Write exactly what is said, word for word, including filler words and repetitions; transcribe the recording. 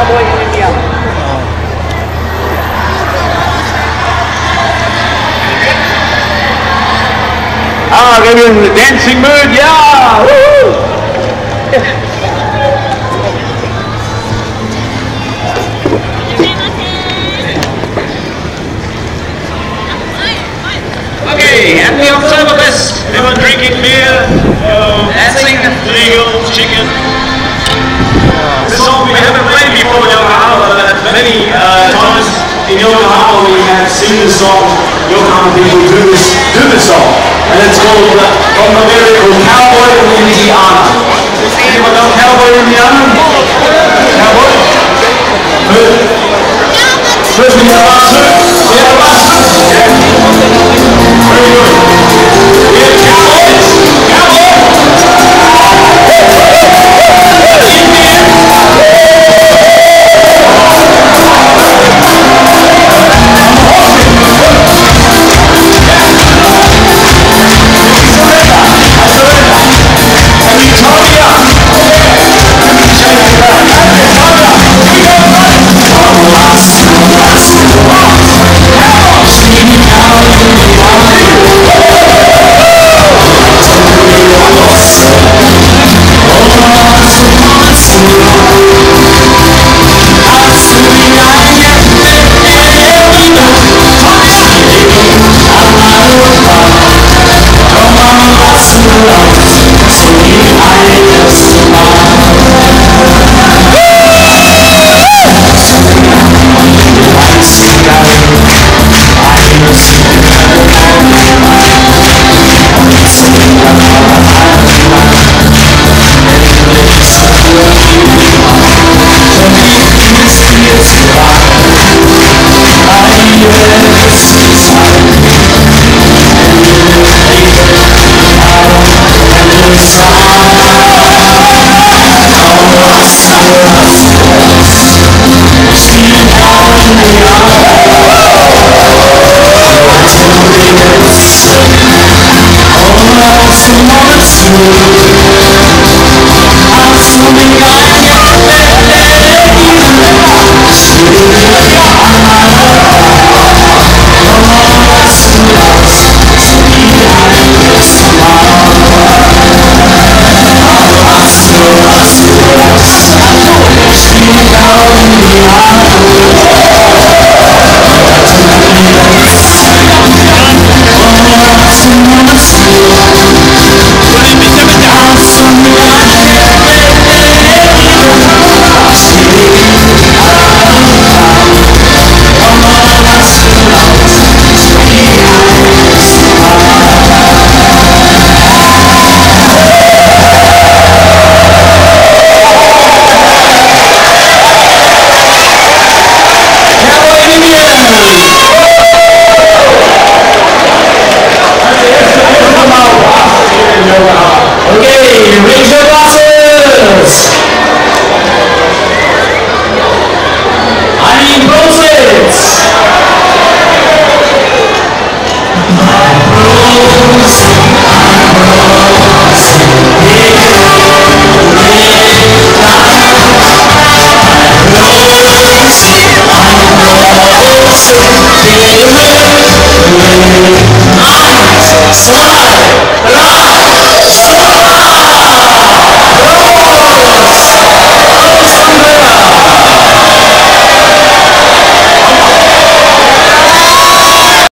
Cowboy in Indiana. Ah, get in the dancing mood, yeah! Woo! Okay, at the Oktoberfest, they were drinking beer, dancing, legal, chicken. This song we haven't played before in Yokohama, but many uh, times in Yokohama we have seen this song. Yokohama people do this, do this song, and it's called uh, from the lyrical Cowboy in Indiana. Anyone know Cowboy in Indiana? Cowboy? Good. First we have our suit. We have our suit. Very good. We have cowboys. Cowboys. Down in the